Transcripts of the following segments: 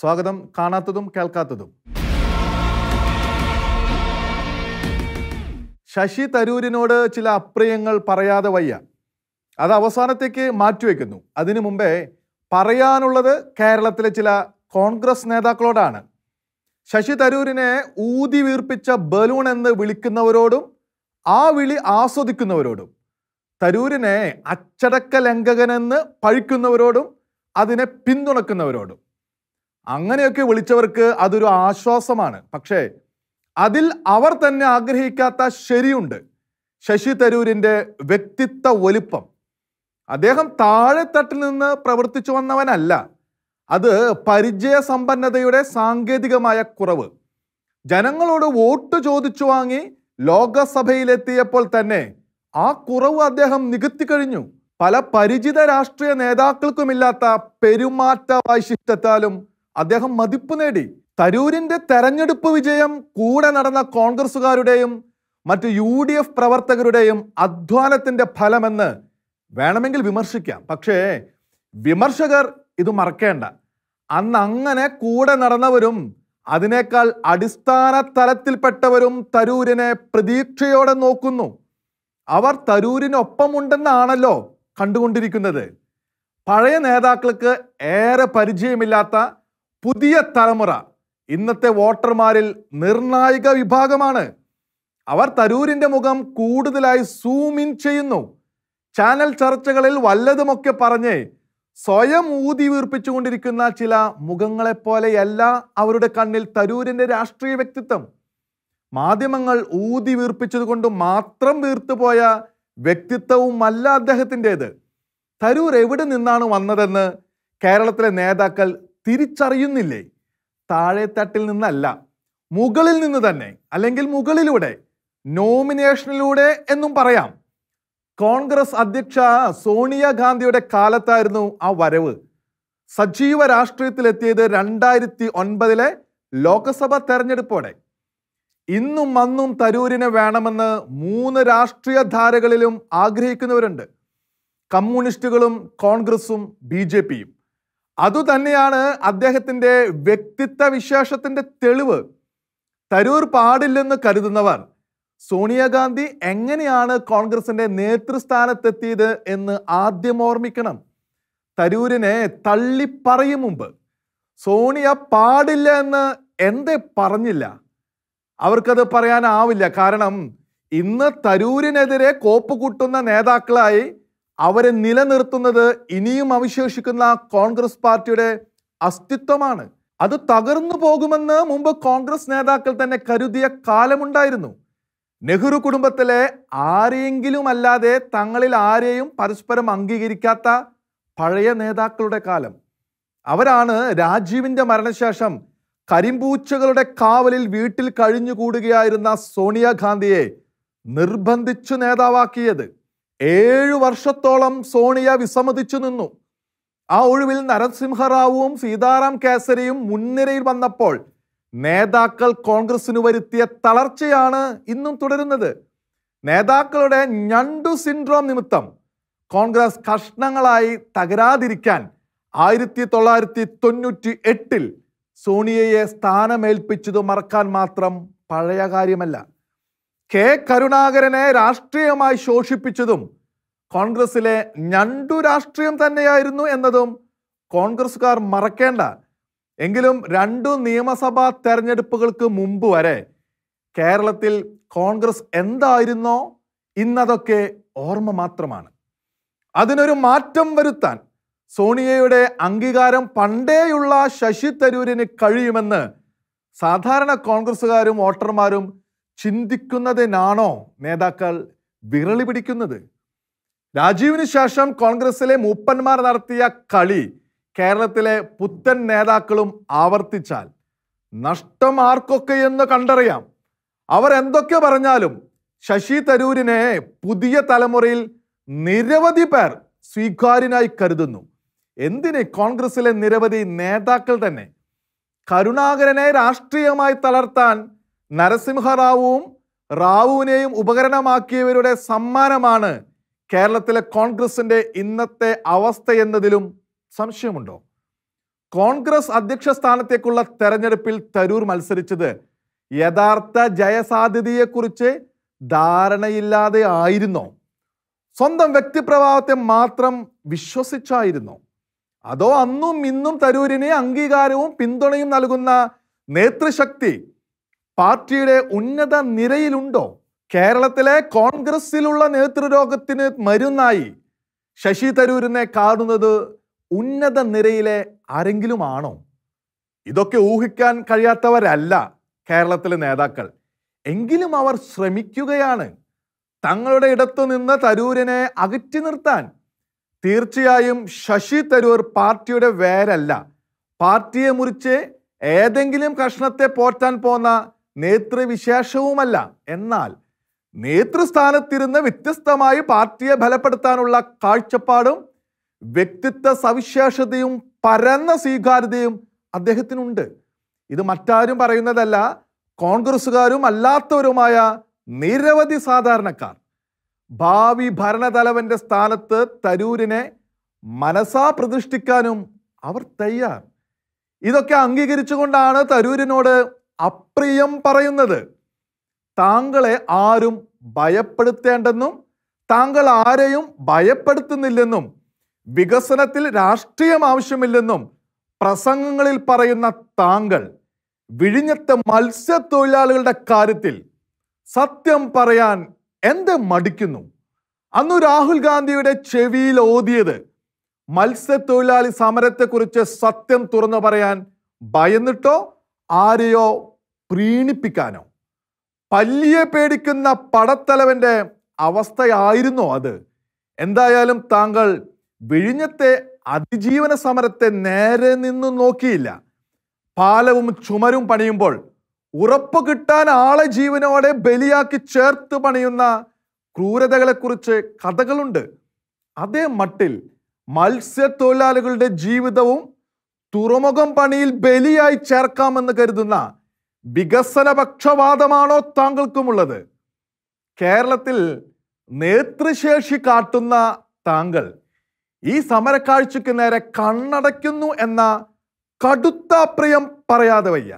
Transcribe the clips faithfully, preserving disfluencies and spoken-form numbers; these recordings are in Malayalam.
സ്വാഗതം. കാണാത്തതും കേൾക്കാത്തതും. ശശി തരൂരിനോട് ചില അപ്രിയങ്ങൾ പറയാതെ വയ്യ. അത് അവസാനത്തേക്ക് മാറ്റിവെക്കുന്നു. അതിനു മുമ്പേ പറയാനുള്ളത് കേരളത്തിലെ ചില കോൺഗ്രസ് നേതാക്കളോടാണ്. ശശി തരൂരിനെ ഊതി വീർപ്പിച്ച ബലൂൺ എന്ന് വിളിക്കുന്നവരോടും ആ വിളി ആസ്വദിക്കുന്നവരോടും, തരൂരിനെ അച്ചടക്ക ലംഘകനെന്ന് പഴിക്കുന്നവരോടും അതിനെ പിന്തുണക്കുന്നവരോടും, അങ്ങനെയൊക്കെ വിളിച്ചവർക്ക് അതൊരു ആശ്വാസമാണ്. പക്ഷേ അതിൽ അവർ തന്നെ ആഗ്രഹിക്കാത്ത ശരിയുണ്ട്. ശശി തരൂരിൻ്റെ വ്യക്തിത്വ വലിപ്പം. അദ്ദേഹം താഴെത്തട്ടിൽ നിന്ന് പ്രവർത്തിച്ചു വന്നവനല്ല. അത് പരിചയസമ്പന്നതയുടെ സാങ്കേതികമായ കുറവ്. ജനങ്ങളോട് വോട്ട് ചോദിച്ചു വാങ്ങി ലോകസഭയിലെത്തിയപ്പോൾ തന്നെ ആ കുറവ് അദ്ദേഹം നികത്തി കഴിഞ്ഞു. പല പരിചിത രാഷ്ട്രീയ നേതാക്കൾക്കുമില്ലാത്ത പെരുമാറ്റ വൈശിഷ്ട്യത്താലും അദ്ദേഹം മതിപ്പ് നേടി. തരൂരിന്റെ തെരഞ്ഞെടുപ്പ് വിജയം കൂടെ നടന്ന കോൺഗ്രസുകാരുടെയും മറ്റ് യു ഡി എഫ് പ്രവർത്തകരുടെയും അധ്വാനത്തിന്റെ ഫലമെന്ന് വേണമെങ്കിൽ വിമർശിക്കാം. പക്ഷേ വിമർശകർ ഇത് മറക്കേണ്ട. അന്ന് അങ്ങനെ കൂടെ നടന്നവരും അതിനേക്കാൾ അടിസ്ഥാന തലത്തിൽപ്പെട്ടവരും തരൂരിനെ പ്രതീക്ഷയോടെ നോക്കുന്നു. അവർ തരൂരിനൊപ്പമുണ്ടെന്നാണല്ലോ കണ്ടുകൊണ്ടിരിക്കുന്നത്. പഴയ നേതാക്കൾക്ക് ഏറെ പരിചയമില്ലാത്ത പുതിയ തലമുറ ഇന്നത്തെ വോട്ടർമാരിൽ നിർണായക വിഭാഗമാണ്. അവർ തരൂരിന്റെ മുഖം കൂടുതലായി സൂം ഇൻ ചെയ്യുന്നു. ചാനൽ ചർച്ചകളിൽ വല്ലതുമൊക്കെ പറഞ്ഞ് സ്വയം ഊതി വീർപ്പിച്ചുകൊണ്ടിരിക്കുന്ന ചില മുഖങ്ങളെപ്പോലെയല്ല അവരുടെ കണ്ണിൽ തരൂരിന്റെ രാഷ്ട്രീയ വ്യക്തിത്വം. മാധ്യമങ്ങൾ ഊതി വീർപ്പിച്ചത് കൊണ്ട് മാത്രം വീർത്തുപോയ വ്യക്തിത്വവുമല്ല അദ്ദേഹത്തിൻ്റെത്. തരൂർ എവിടെ നിന്നാണ് വന്നതെന്ന് കേരളത്തിലെ നേതാക്കൾ തിരിച്ചറിയുന്നില്ലേ? താഴെത്തട്ടിൽ നിന്നല്ല, മുകളിൽ നിന്ന് തന്നെ, അല്ലെങ്കിൽ മുകളിലൂടെ, നോമിനേഷനിലൂടെ എന്നും പറയാം. കോൺഗ്രസ് അധ്യക്ഷ സോണിയാഗാന്ധിയുടെ കാലത്തായിരുന്നു ആ വരവ്. സജീവ രാഷ്ട്രീയത്തിലെത്തിയത് രണ്ടായിരത്തി ഒൻപതിലെ ലോക്സഭ തെരഞ്ഞെടുപ്പോടെ. ഇന്നും അന്നും തരൂരിനെ വേണമെന്ന് മൂന്ന് രാഷ്ട്രീയ ധാരകളിലും ആഗ്രഹിക്കുന്നവരുണ്ട്. കമ്മ്യൂണിസ്റ്റുകളും കോൺഗ്രസും ബി ജെ പിയും. അതുതന്നെയാണ് അദ്ദേഹത്തിൻ്റെ വ്യക്തിത്വ വിശേഷത്തിൻ്റെ തെളിവ്. തരൂർ പാടില്ലെന്ന് കരുതുന്നവർ സോണിയാഗാന്ധി എങ്ങനെയാണ് കോൺഗ്രസിന്റെ നേതൃസ്ഥാനത്തെത്തിയത് എന്ന് ആദ്യം ഓർമ്മിക്കണം. തരൂരിനെ തള്ളിപ്പറയും മുമ്പ് സോണിയ പാടില്ല എന്ന് എന്തേ പറഞ്ഞില്ല? അവർക്കത് പറയാനാവില്ല. കാരണം ഇന്ന് തരൂരിനെതിരെ കോപ്പ് കൂട്ടുന്ന നേതാക്കളായി അവരെ നിലനിർത്തുന്നത് ഇനിയും അവശേഷിക്കുന്ന കോൺഗ്രസ് പാർട്ടിയുടെ അസ്തിത്വമാണ്. അത് തകർന്നു പോകുമെന്ന് മുമ്പ് കോൺഗ്രസ് നേതാക്കൾ തന്നെ കരുതിയ കാലമുണ്ടായിരുന്നു. നെഹ്റു കുടുംബത്തിലെ ആരെയെങ്കിലും അല്ലാതെ തങ്ങളിൽ ആരെയും പരസ്പരം അംഗീകരിക്കാത്ത പഴയ നേതാക്കളുടെ കാലം. അവരാണ് രാജീവിന്റെ മരണശേഷം കരിമ്പൂച്ചകളുടെ കാവലിൽ വീട്ടിൽ കഴിഞ്ഞുകൂടുകയായിരുന്ന സോണിയാഗാന്ധിയെ നിർബന്ധിച്ചു നേതാവാക്കിയത്. ഏഴു വർഷത്തോളം സോണിയ വിസമ്മതിച്ചു നിന്നു. ആ ഒഴിവിൽ നരസിംഹറാവുവും സീതാറാം കേസരിയും മുൻനിരയിൽ വന്നപ്പോൾ നേതാക്കൾ കോൺഗ്രസിന് വരുത്തിയ തളർച്ചയാണ് ഇന്നും തുടരുന്നത്. നേതാക്കളുടെ ഞണ്ടു സിൻഡ്രോം നിമിത്തം കോൺഗ്രസ് കഷ്ണങ്ങളായി തകരാതിരിക്കാൻ ആയിരത്തി തൊള്ളായിരത്തി തൊണ്ണൂറ്റി എട്ടിൽ സോണിയയെ സ്ഥാനമേൽപ്പിച്ചത് മറക്കാൻ മാത്രം പഴയ കാര്യമല്ല. കെ കരുണാകരനെ രാഷ്ട്രീയമായി ശോഷിപ്പിച്ചതും കോൺഗ്രസിലെ ഞണ്ടു രാഷ്ട്രീയം തന്നെയായിരുന്നു എന്നതും കോൺഗ്രസുകാർ മറക്കേണ്ട. എങ്കിലും രണ്ടു നിയമസഭാ തെരഞ്ഞെടുപ്പുകൾക്ക് മുമ്പ് വരെ കേരളത്തിൽ കോൺഗ്രസ് എന്തായിരുന്നോ ഇന്നതൊക്കെ ഓർമ്മ മാത്രമാണ്. അതിനൊരു മാറ്റം വരുത്താൻ സോണിയയുടെ അംഗീകാരം പണ്ടേയുള്ള ശശി തരൂരിന് കഴിയുമെന്ന് സാധാരണ കോൺഗ്രസുകാരും വോട്ടർമാരും ചിന്തിക്കുന്നതിനാണോ നേതാക്കൾ വിരളി പിടിക്കുന്നത്? രാജീവിന് ശേഷം കോൺഗ്രസിലെ മൂപ്പന്മാർ നടത്തിയ കളി കേരളത്തിലെ പുത്തൻ നേതാക്കളും ആവർത്തിച്ചാൽ നഷ്ടം ആർക്കൊക്കെയെന്ന് കണ്ടറിയാം. അവർ എന്തൊക്കെ പറഞ്ഞാലും ശശി തരൂരിനെ പുതിയ തലമുറയിൽ നിരവധി പേർ സ്വീകാര്യനായി കരുതുന്നു. എന്തിന് കോൺഗ്രസിലെ നിരവധി നേതാക്കൾ തന്നെ. കരുണാകരനെ രാഷ്ട്രീയമായി തളർത്താൻ നരസിംഹറാവുവും റാവുവിനെയും ഉപകരണമാക്കിയവരുടെ സമ്മാനമാണ് കേരളത്തിലെ കോൺഗ്രസിന്റെ ഇന്നത്തെ അവസ്ഥ എന്നതിലും സംശയമുണ്ടോ? കോൺഗ്രസ് അധ്യക്ഷ സ്ഥാനത്തേക്കുള്ള തെരഞ്ഞെടുപ്പിൽ തരൂർ മത്സരിച്ചത് യഥാർത്ഥ ജയസാധ്യതയെക്കുറിച്ച് ധാരണയില്ലാതെ ആയിരുന്നോ? സ്വന്തം വ്യക്തിപ്രഭാവത്തെ മാത്രം വിശ്വസിച്ചായിരുന്നോ? അതോ അന്നും ഇന്നും തരൂരിന് അംഗീകാരവും പിന്തുണയും നൽകുന്ന നേതൃശക്തി പാർട്ടിയുടെ ഉന്നത നിരയിലുണ്ടോ? കേരളത്തിലെ കോൺഗ്രസിലുള്ള നേതൃരോഗത്തിന് മരുന്നായി ശശി തരൂരിനെ കാണുന്നത് ഉന്നത നിരയിലെ ആരെങ്കിലും ആണോ? ഇതൊക്കെ ഊഹിക്കാൻ കഴിയാത്തവരല്ല കേരളത്തിലെ നേതാക്കൾ. എങ്കിലും അവർ ശ്രമിക്കുകയാണ് തങ്ങളുടെ ഇടത്തു നിന്ന് തരൂരിനെ അകറ്റി നിർത്താൻ. തീർച്ചയായും ശശി തരൂർ പാർട്ടിയുടെ വേരല്ല. പാർട്ടിയെ മുറിച്ച് ഏതെങ്കിലും കഷ്ണത്തെ പോറ്റാൻ പോന്ന നേതൃവിശേഷവുമല്ല. എന്നാൽ നേതൃസ്ഥാനത്തിരുന്ന് വ്യത്യസ്തമായി പാർട്ടിയെ ബലപ്പെടുത്താനുള്ള കാഴ്ചപ്പാടും വ്യക്തിത്വ സവിശേഷതയും പരന്ന സ്വീകാര്യതയും അദ്ദേഹത്തിനുണ്ട്. ഇത് മറ്റാരും പറയുന്നതല്ല, കോൺഗ്രസുകാരും അല്ലാത്തവരുമായ നിരവധി സാധാരണക്കാർ. ഭാവി ഭരണതലവന്റെ സ്ഥാനത്ത് തരൂരിനെ മനസാ പ്രതിഷ്ഠിക്കാനും അവർ തയ്യാർ. ഇതൊക്കെ അംഗീകരിച്ചുകൊണ്ടാണ് തരൂരിനോട് അപ്രിയം പറയുന്നത്. താങ്കളെ ആരും ഭയപ്പെടുത്തേണ്ടെന്നും താങ്കൾ ആരെയും ഭയപ്പെടുത്തുന്നില്ലെന്നും വികസനത്തിൽ രാഷ്ട്രീയം ആവശ്യമില്ലെന്നും പ്രസംഗങ്ങളിൽ പറയുന്ന താങ്കൾ വിഴിഞ്ഞത്തെ മത്സ്യത്തൊഴിലാളികളുടെ കാര്യത്തിൽ സത്യം പറയാൻ എന്ത് മടിക്കുന്നു? അന്നു രാഹുൽ ഗാന്ധിയുടെ ചെവിയിൽ ഓതിയത് മത്സ്യത്തൊഴിലാളി സമരത്തെക്കുറിച്ച് സത്യം തുറന്നു പറയാൻ ഭയന്നിട്ടോ ആരെയോ പ്രീണിപ്പിക്കാനോ? പല്ലിയെ പേടിക്കുന്ന പടത്തലവന്റെ അവസ്ഥയായിരുന്നോ അത്? എന്തായാലും താങ്കൾ വിഴിഞ്ഞത്തെ അതിജീവന സമരത്തെ നേരെ നിന്നു നോക്കിയില്ല. പാലവും ചുമരും പണിയുമ്പോൾ ഉറപ്പ് കിട്ടാൻ ആളെ ജീവനോടെ ബലിയാക്കി ചേർത്ത് പണിയുന്ന ക്രൂരതകളെക്കുറിച്ച് കഥകളുണ്ട്. അതേ മട്ടിൽ മത്സ്യത്തൊഴിലാളികളുടെ ജീവിതവും തുറമുഖം പണിയിൽ ബലിയായി ചേർക്കാമെന്ന് കരുതുന്ന വികസനപക്ഷവാദമാണോ താങ്കൾക്കുമുള്ളത്? കേരളത്തിൽ നേതൃശേഷി കാട്ടുന്ന താങ്കൾ ഈ സമരക്കാഴ്ചയ്ക്ക് നേരെ കണ്ണടയ്ക്കുന്നു എന്ന കടുത്ത പ്രിയം പറയാതെ വയ്യ.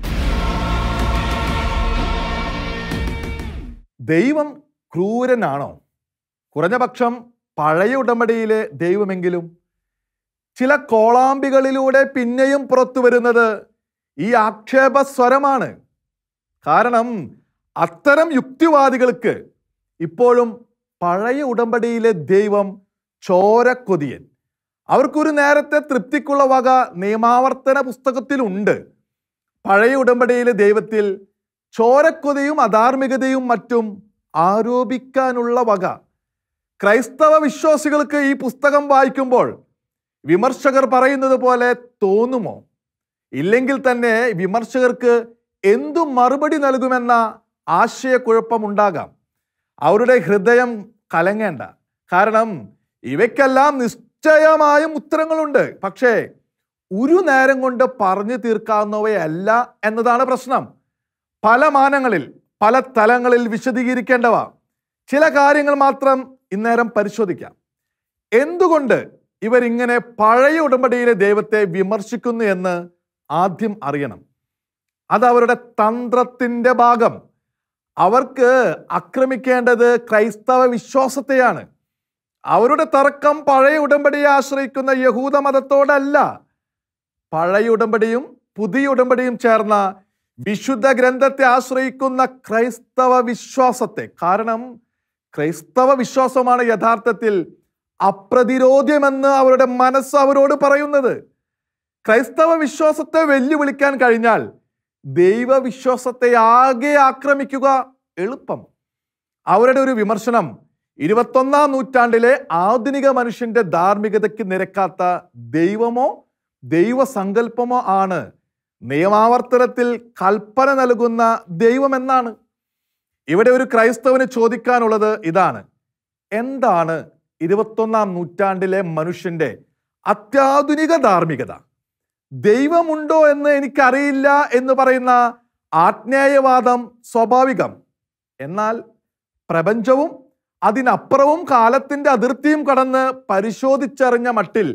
ദൈവം ക്രൂരനാണോ? കുറഞ്ഞ പക്ഷം പഴയ ഉടമ്പടിയിലെ ദൈവമെങ്കിലും. ചില കോളാമ്പികളിലൂടെ പിന്നെയും പുറത്തു വരുന്നത് ഈ ആക്ഷേപ സ്വരമാണ്. കാരണം അത്തരം യുക്തിവാദികൾക്ക് ഇപ്പോഴും പഴയ ഉടമ്പടിയിലെ ദൈവം ചോരക്കൊതിയൻ. അവർക്കൊരു നേരത്തെ തൃപ്തിക്കുള്ള വക നിയമാവർത്തന പുസ്തകത്തിലുണ്ട്. പഴയ ഉടമ്പടിയിലെ ദൈവത്തിൽ ചോരക്കൊതിയും അധാർമികതയും മറ്റും ആരോപിക്കാനുള്ള വക. ക്രൈസ്തവ വിശ്വാസികൾക്ക് ഈ പുസ്തകം വായിക്കുമ്പോൾ വിമർശകർ പറയുന്നത് പോലെ തോന്നുമോ? ഇല്ലെങ്കിൽ തന്നെ വിമർശകർക്ക് എന്തു മറുപടി നൽകുമെന്ന ആശയക്കുഴപ്പമുണ്ടാകാം. അവരുടെ ഹൃദയം കലങ്ങേണ്ട. കാരണം ഇവയ്ക്കെല്ലാം നിശ്ചയമായും ഉത്തരങ്ങളുണ്ട്. പക്ഷേ ഒരു നേരം കൊണ്ട് പറഞ്ഞു തീർക്കാവുന്നവയല്ല എന്നതാണ് പ്രശ്നം. പല മാനങ്ങളിൽ പല തലങ്ങളിൽ വിശദീകരിക്കേണ്ടവ. ചില കാര്യങ്ങൾ മാത്രം ഇന്നേരം പരിശോധിക്കാം. എന്തുകൊണ്ട് ഇവരിങ്ങനെ പഴയ ഉടമ്പടിയിലെ ദൈവത്തെ വിമർശിക്കുന്നു എന്ന് ആദ്യം അറിയണം. അത് അവരുടെ തന്ത്രത്തിൻ്റെ ഭാഗം. അവർക്ക് ആക്രമിക്കേണ്ടത് ക്രൈസ്തവ വിശ്വാസത്തെയാണ്. അവരുടെ തർക്കം പഴയ ഉടമ്പടിയെ ആശ്രയിക്കുന്ന യഹൂദ മതത്തോടല്ല, പഴയ ഉടമ്പടിയും പുതിയ ഉടമ്പടിയും ചേർന്ന വിശുദ്ധ ഗ്രന്ഥത്തെ ആശ്രയിക്കുന്ന ക്രൈസ്തവ വിശ്വാസത്തെ. കാരണം ക്രൈസ്തവ വിശ്വാസമാണ് യഥാർത്ഥത്തിൽ അപ്രതിരോധ്യമെന്ന് അവരുടെ മനസ്സ് അവരോട് പറയുന്നത്. ക്രൈസ്തവ വിശ്വാസത്തെ വെല്ലുവിളിക്കാൻ കഴിഞ്ഞാൽ ദൈവവിശ്വാസത്തെ ആകെ ആക്രമിക്കുക എളുപ്പം. അവരുടെ ഒരു വിമർശനം ഇരുപത്തൊന്നാം നൂറ്റാണ്ടിലെ ആധുനിക മനുഷ്യന്റെ ധാർമ്മികതയ്ക്ക് നിരക്കാത്ത ദൈവമോ ദൈവസങ്കല്പമോ ആണ് നിയമാവർത്തനത്തിൽ കൽപ്പന നൽകുന്ന ദൈവമെന്നാണ്. ഇവിടെ ഒരു ക്രൈസ്തവന് ചോദിക്കാനുള്ളത് ഇതാണ്: എന്താണ് ഇരുപത്തൊന്നാം നൂറ്റാണ്ടിലെ മനുഷ്യന്റെ അത്യാധുനിക ധാർമ്മികത? ദൈവമുണ്ടോ എന്ന് എനിക്കറിയില്ല എന്ന് പറയുന്ന ആജ്ഞേയവാദം സ്വാഭാവികം. എന്നാൽ പ്രപഞ്ചവും അതിനപ്പുറവും കാലത്തിന്റെ അതിർത്തിയും കടന്ന് പരിശോധിച്ചറിഞ്ഞ മട്ടിൽ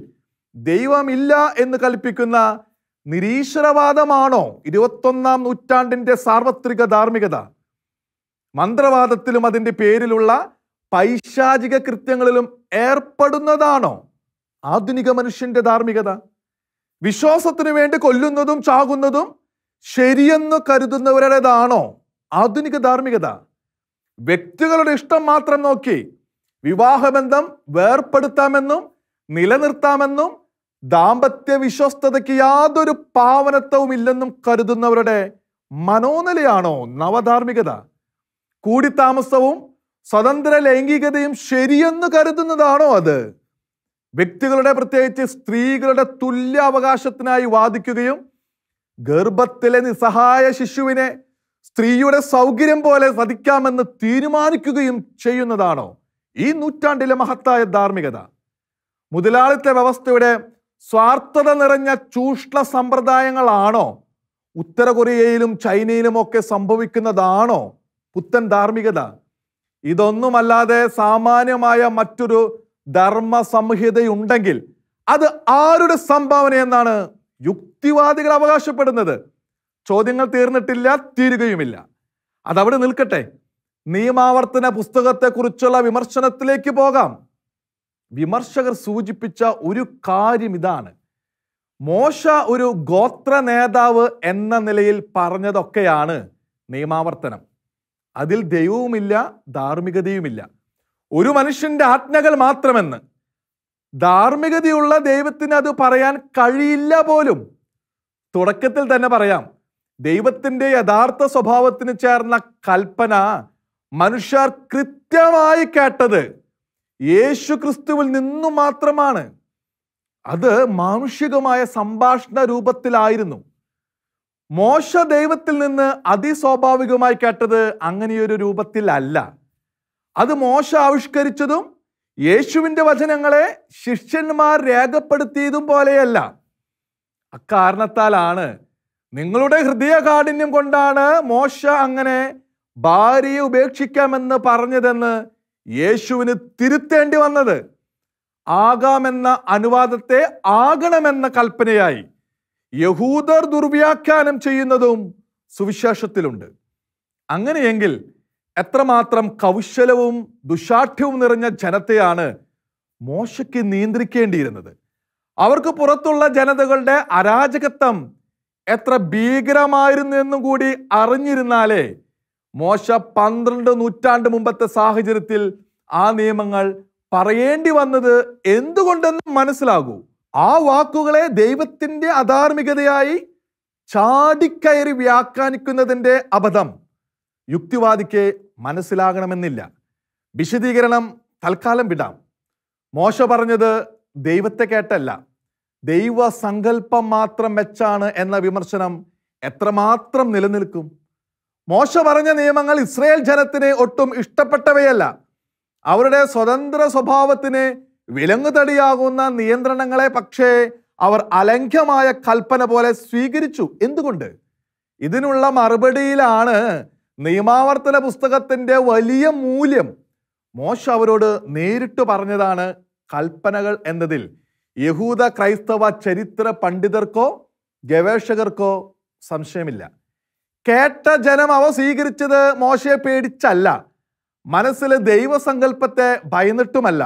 ദൈവമില്ല എന്ന് കൽപ്പിക്കുന്ന നിരീശ്വരവാദമാണോ ഇരുപത്തൊന്നാം നൂറ്റാണ്ടിന്റെ സാർവത്രിക ധാർമ്മികത? മന്ത്രവാദത്തിലും അതിൻ്റെ പേരിലുള്ള പൈശാചിക കൃത്യങ്ങളിലും ഏർപ്പെടുന്നതാണോ ആധുനിക മനുഷ്യന്റെ ധാർമ്മികത? വിശ്വാസത്തിന് വേണ്ടി കൊല്ലുന്നതും ചാകുന്നതും ശരിയെന്ന് കരുതുന്നവരുടേതാണോ ആധുനിക ധാർമ്മികത? വ്യക്തികളുടെ ഇഷ്ടം മാത്രം നോക്കി വിവാഹബന്ധം വേർപ്പെടുത്താമെന്നും നിലനിർത്താമെന്നും ദാമ്പത്യ വിശ്വസ്തതയ്ക്ക് യാതൊരു പാവനത്വവും ഇല്ലെന്നും കരുതുന്നവരുടെ മനോനിലയാണോ നവധാർമ്മികത? കൂടിത്താമസവും സ്വതന്ത്ര ലൈംഗികതയും ശരിയെന്ന് കരുതുന്നതാണോ അത്? വ്യക്തികളുടെ, പ്രത്യേകിച്ച് സ്ത്രീകളുടെ തുല്യ അവകാശത്തിനായി വാദിക്കുകയും ഗർഭത്തിലെ നിസ്സഹായ ശിശുവിനെ സ്ത്രീയുടെ സൗകര്യം പോലെ വധിക്കാമെന്ന് തീരുമാനിക്കുകയും ചെയ്യുന്നതാണോ ഈ നൂറ്റാണ്ടിലെ മഹത്തായ ധാർമ്മികത? മുതലാളിത്ത വ്യവസ്ഥയുടെ സ്വാർത്ഥത നിറഞ്ഞ ചൂഷണ സമ്പ്രദായങ്ങളാണോ ഉത്തര കൊറിയയിലും ചൈനയിലും ഒക്കെ സംഭവിക്കുന്നതാണോ പുത്തൻ ധാർമ്മികത? ഇതൊന്നുമല്ലാതെ സാമാന്യമായ മറ്റൊരു ധർമ്മ സംഹിതയുണ്ടെങ്കിൽ അത് ആരുടെ സംഭാവന എന്നാണ് യുക്തിവാദികൾ അവകാശപ്പെടുന്നത്? ചോദ്യങ്ങൾ തീർന്നിട്ടില്ല, തീരുകയുമില്ല. അതവിടെ നിൽക്കട്ടെ. നിയമാവർത്തന പുസ്തകത്തെക്കുറിച്ചുള്ള വിമർശനത്തിലേക്ക് പോകാം. വിമർശകർ സൂചിപ്പിച്ച ഒരു കാര്യം ഇതാണ്: മോശ ഒരു ഗോത്ര നേതാവ് എന്ന നിലയിൽ പറഞ്ഞതൊക്കെയാണ് നിയമാവർത്തനം. അതിൽ ദൈവവുമില്ല, ധാർമ്മികതയുമില്ല, ഒരു മനുഷ്യന്റെ ആജ്ഞകൾ മാത്രമെന്ന്. ധാർമ്മികതയുള്ള ദൈവത്തിന് അത് പറയാൻ കഴിയില്ല പോലും. തുടക്കത്തിൽ തന്നെ പറയാം, ദൈവത്തിന്റെ യഥാർത്ഥ സ്വഭാവത്തിന് ചേർന്ന കൽപ്പന മനുഷ്യർ കൃത്യമായി കേട്ടത് യേശു ക്രിസ്തുവിൽ നിന്നു മാത്രമാണ്. അത് മാനുഷികമായ സംഭാഷണ രൂപത്തിലായിരുന്നു. മോശ ദൈവത്തിൽ നിന്ന് അതിസ്വാഭാവികമായി കേട്ടത് അങ്ങനെയൊരു രൂപത്തിലല്ല. അത് മോശ ആവിഷ്കരിച്ചതും യേശുവിൻ്റെ വചനങ്ങളെ ശിഷ്യന്മാർ രേഖപ്പെടുത്തിയതും പോലെയല്ല. അക്കാരണത്താലാണ് നിങ്ങളുടെ ഹൃദയകാഠിന്യം കൊണ്ടാണ് മോശ അങ്ങനെ ഭാര്യയെ ഉപേക്ഷിക്കാമെന്ന് പറഞ്ഞതെന്ന് യേശുവിന് തിരുത്തേണ്ടി വന്നത്. ആകാമെന്ന അനുവാദത്തെ ആകണമെന്ന കൽപ്പനയായി യഹൂദർ ദുർവ്യാഖ്യാനം ചെയ്യുന്നതും സുവിശേഷത്തിലുണ്ട്. അങ്ങനെയെങ്കിൽ എത്രമാത്രം കൗശലവും ദുശാഠ്യവും നിറഞ്ഞ ജനത്തെയാണ് മോശയ്ക്ക് നിയന്ത്രിക്കേണ്ടിയിരുന്നത്. അവർക്ക് പുറത്തുള്ള ജനതകളുടെ അരാജകത്വം എത്ര ഭീകരമായിരുന്നു എന്നും കൂടി അറിഞ്ഞിരുന്നാലേ മോശ പന്ത്രണ്ട് നൂറ്റാണ്ട് മുമ്പത്തെ സാഹചര്യത്തിൽ ആ നിയമങ്ങൾ പറയേണ്ടി വന്നത് എന്തുകൊണ്ടെന്ന് മനസ്സിലാകൂ. ആ വാക്കുകളെ ദൈവത്തിന്റെ അധാർമികതയായി ചാടിക്കയറി വ്യാഖ്യാനിക്കുന്നതിൻ്റെ അബദ്ധം യുക്തിവാദിക്ക് മനസ്സിലാകണമെന്നില്ല. വിശദീകരണം തൽക്കാലം വിടാം. മോശ പറഞ്ഞത് ദൈവത്തെ കേട്ടല്ല, ദൈവസങ്കല്പം മാത്രം വെച്ചാണ് എന്ന വിമർശനം എത്രമാത്രം നിലനിൽക്കും? മോശ പറഞ്ഞ നിയമങ്ങൾ ഇസ്രായേൽ ജനത്തിന് ഒട്ടും ഇഷ്ടപ്പെട്ടവയല്ല. അവരുടെ സ്വതന്ത്ര സ്വഭാവത്തിന് വിലങ്ങുതടിയാകുന്ന നിയന്ത്രണങ്ങളെ പക്ഷേ അവർ അലംഘ്യമായ കൽപ്പന പോലെ സ്വീകരിച്ചു. എന്തുകൊണ്ട്? ഇതിനുള്ള മറുപടിയിലാണ് നിയമാവർത്തന പുസ്തകത്തിന്റെ വലിയ മൂല്യം. മോശ അവരോട് നേരിട്ട് പറഞ്ഞതാണ് കൽപ്പനകൾ എന്നതിൽ യഹൂദ ക്രൈസ്തവ ചരിത്ര പണ്ഡിതർക്കോ ഗവേഷകർക്കോ സംശയമില്ല. കേട്ട ജനം അവ സ്വീകരിച്ചത് മോശയെ പേടിച്ചല്ല, മനസ്സിലെ ദൈവസങ്കല്പത്തെ ഭയന്നിട്ടുമല്ല.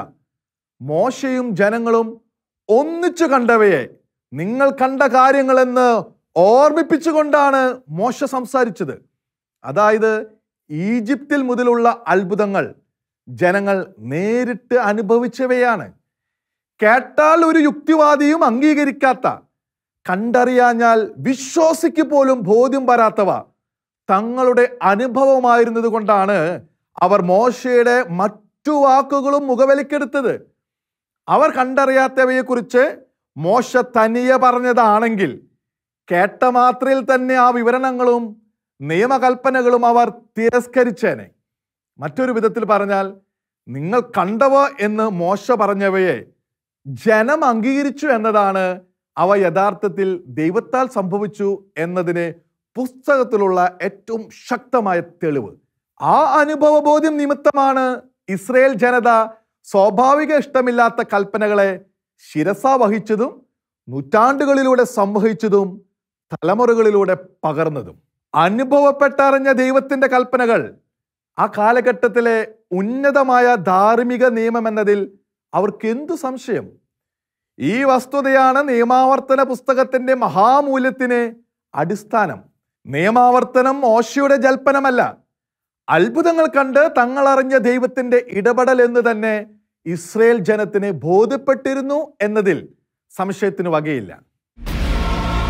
മോശയും ജനങ്ങളും ഒന്നിച്ചു കണ്ടവയെ നിങ്ങൾ കണ്ട കാര്യങ്ങളെന്ന് ഓർമ്മിപ്പിച്ചുകൊണ്ടാണ് മോശ സംസാരിച്ചത്. അതായത് ഈജിപ്തിൽ മുതലുള്ള അത്ഭുതങ്ങൾ ജനങ്ങൾ നേരിട്ട് അനുഭവിച്ചവയാണ്. കേട്ടാൽ ഒരു യുക്തിവാദിയും അംഗീകരിക്കാത്ത, കണ്ടറിയാഞ്ഞാൽ വിശ്വാസിക്ക് പോലും ബോധ്യം വരാത്തവ തങ്ങളുടെ അനുഭവമായിരുന്നത് കൊണ്ടാണ് അവർ മോശയുടെ മറ്റു വാക്കുകളും മുഖവിലക്കെടുത്തത്. അവർ കണ്ടറിയാത്തവയെക്കുറിച്ച് മോശ തനിയെ പറഞ്ഞതാണെങ്കിൽ കേട്ട മാത്രയിൽ തന്നെ ആ വിവരണങ്ങളും നിയമകൽപ്പനകളും അവർ തിരസ്കരിച്ചേനെ. മറ്റൊരു വിധത്തിൽ പറഞ്ഞാൽ, നിങ്ങൾ കണ്ടവ എന്ന് മോശ പറഞ്ഞവയെ ജനം അംഗീകരിച്ചു എന്നതാണ് അവ യഥാർത്ഥത്തിൽ ദൈവത്താൽ സംഭവിച്ചു എന്നതിന് പുസ്തകത്തിലുള്ള ഏറ്റവും ശക്തമായ തെളിവ്. ആ അനുഭവബോധ്യം നിമിത്തമാണ് ഇസ്രായേൽ ജനത സ്വാഭാവിക ഇഷ്ടമില്ലാത്ത കൽപ്പനകളെ ശിരസ വഹിച്ചതും നൂറ്റാണ്ടുകളിലൂടെ സംവഹിച്ചതും തലമുറകളിലൂടെ പകർന്നതും. അനുഭവപ്പെട്ടറിഞ്ഞ ദൈവത്തിൻ്റെ കൽപ്പനകൾ ആ കാലഘട്ടത്തിലെ ഉന്നതമായ ധാർമ്മിക നിയമം എന്നതിൽ അവർക്ക് എന്തു സംശയം? ഈ വസ്തുതയാണ് നിയമാവർത്തന പുസ്തകത്തിൻ്റെ മഹാമൂല്യത്തിന് അടിസ്ഥാനം. നിയമാവർത്തനം മോശയുടെ ജൽപ്പനമല്ല, അത്ഭുതങ്ങൾ കണ്ട് തങ്ങളറിഞ്ഞ ദൈവത്തിൻ്റെ ഇടപെടൽ എന്ന് തന്നെ ഇസ്രയേൽ ജനത്തിന് ബോധ്യപ്പെട്ടിരുന്നു എന്നതിൽ സംശയത്തിന് വകയില്ല.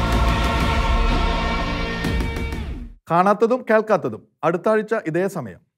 കാണാത്തതും കേൾക്കാത്തതും അടുത്ത ആഴ്ച ഇതേ സമയം.